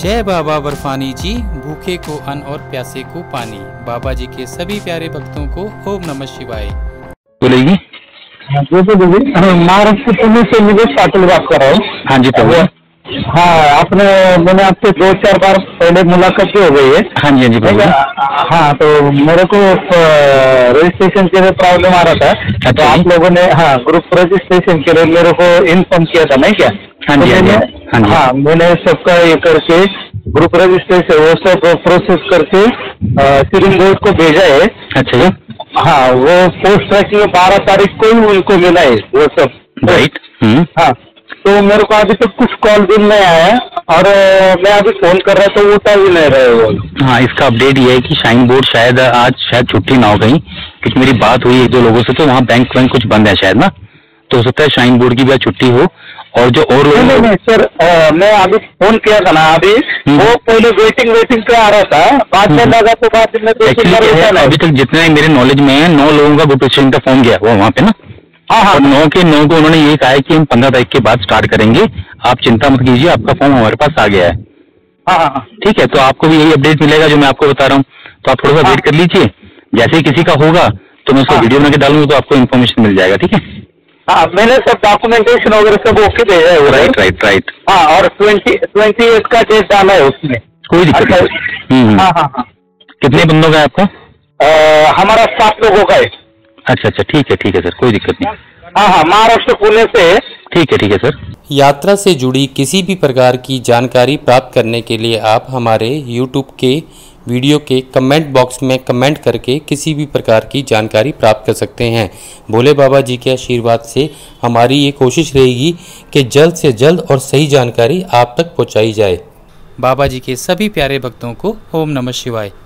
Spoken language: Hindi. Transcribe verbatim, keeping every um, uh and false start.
जय बाबा बर्फानी जी, भूखे को अन्न और प्यासे को पानी। बाबा जी के सभी प्यारे भक्तों को ओम नमः शिवाय। बोलेगी जो तो दीदी महाराष्ट्र पुणे से निवेश पाटिल बात कर रहा हूँ। हाँ जी प्रभु। हाँ, आपने मैंने आपसे दो चार बार पहले मुलाकात की हो गई है। हाँ जी हाँ जी प्रभु। हाँ, तो मेरे को रजिस्ट्रेशन के लिए प्रॉब्लम आ रहा था। अच्छा, तो आप लोगों ने हाँ ग्रुप रजिस्ट्रेशन के लिए मेरे को इन्फॉर्म किया था, नहीं क्या? हाँ जी हाँ जी हाँ जी। हाँ, मैंने सबका ये करके ग्रुप रजिस्ट्रेशन वो सब प्रोसेस करके सीरिंग बोर्ड को भेजा है। अच्छा जी। हाँ, वो पोस्ट ट्रैकिंग बारह तारीख को ही उनको मिला है वो सब। राइट। हाँ, तो मेरे को अभी तक कुछ कॉल भी नहीं आया और मैं अभी फोन कर रहा तो उठा भी नहीं रहे वो। हाँ, इसका अपडेट ये है कि शाइन बोर्ड शायद आज शायद छुट्टी ना हो गई, क्योंकि मेरी बात हुई एक दो लोगों से तो वहाँ बैंक वैंक कुछ बंद है शायद ना, तो हो सकता है शाइन बोर्ड की भी आज छुट्टी हो। और जो और लोग नहीं नहीं सर, आ, मैं अभी फोन किया था ना अभी, वो पहले वेटिंग वेटिंग पे आ रहा था, बाद में लगा तो बाद में दो तीन बार अभी तक जितने मेरे नॉलेज में है नौ लोगों का ग्रुप रजिस्ट्रेशन का फॉर्म गया हुआ वहाँ पे ना। हाँ हाँ, और नौ के नौ को उन्होंने ये कहा है कि हम पंद्रह तारीख के बाद स्टार्ट करेंगे, आप चिंता मत कीजिए, आपका फॉर्म हमारे पास आ गया है। हाँ हाँ, ठीक है, तो आपको भी यही अपडेट मिलेगा जो मैं आपको बता रहा हूँ, तो आप थोड़ा सा वेट कर लीजिए। जैसे ही किसी का होगा तो मैं उसको वीडियो बना के डालूंगा तो आपको इन्फॉर्मेशन मिल जाएगा। ठीक है। हाँ, मैंने सब डॉक्यूमेंटेशन वगैरह सब ओके भेजा है। Right right right. हाँ, और ट्वेंटी ट्वेंटी एट का डेट डाला है उसमें, कोई दिक्कत नहीं। हाँ हाँ हाँ। कितने बंदों का है आपको? हमारा सात लोगों का है। अच्छा अच्छा, ठीक है ठीक है सर, कोई दिक्कत नहीं। हाँ हाँ, महाराष्ट्र पुणे से। ठीक है ठीक है सर। यात्रा से जुड़ी किसी भी प्रकार की जानकारी प्राप्त करने के लिए आप हमारे यूट्यूब के वीडियो के कमेंट बॉक्स में कमेंट करके किसी भी प्रकार की जानकारी प्राप्त कर सकते हैं। भोले बाबा जी के आशीर्वाद से हमारी ये कोशिश रहेगी कि जल्द से जल्द और सही जानकारी आप तक पहुंचाई जाए। बाबा जी के सभी प्यारे भक्तों को ओम नमः शिवाय।